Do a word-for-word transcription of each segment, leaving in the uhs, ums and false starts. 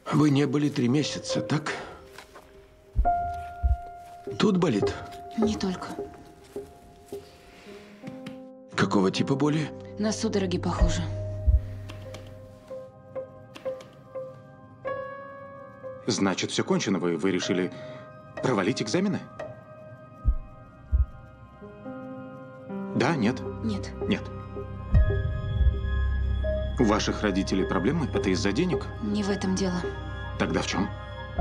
Вы не были три месяца, так? Тут болит? Не только. Какого типа боли? На судороги похоже. Значит, все кончено. Вы, вы решили провалить экзамены? Да, нет? Нет. Нет. У ваших родителей проблемы? Это из-за денег? Не в этом дело. Тогда в чем?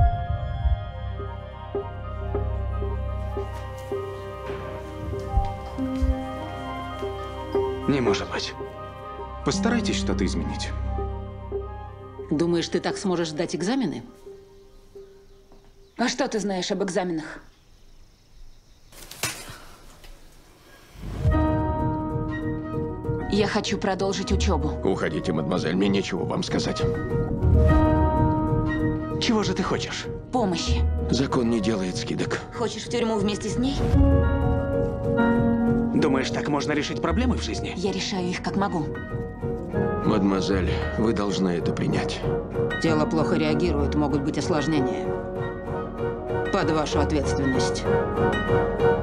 Не может быть. Постарайтесь что-то изменить. Думаешь, ты так сможешь сдать экзамены? А что ты знаешь об экзаменах? Я хочу продолжить учебу. Уходите, мадемуазель, мне нечего вам сказать. Чего же ты хочешь? Помощи. Закон не делает скидок. Хочешь в тюрьму вместе с ней? Думаешь, так можно решить проблемы в жизни? Я решаю их как могу. Мадемуазель, вы должны это принять. Тело плохо реагирует, могут быть осложнения. Под вашу ответственность.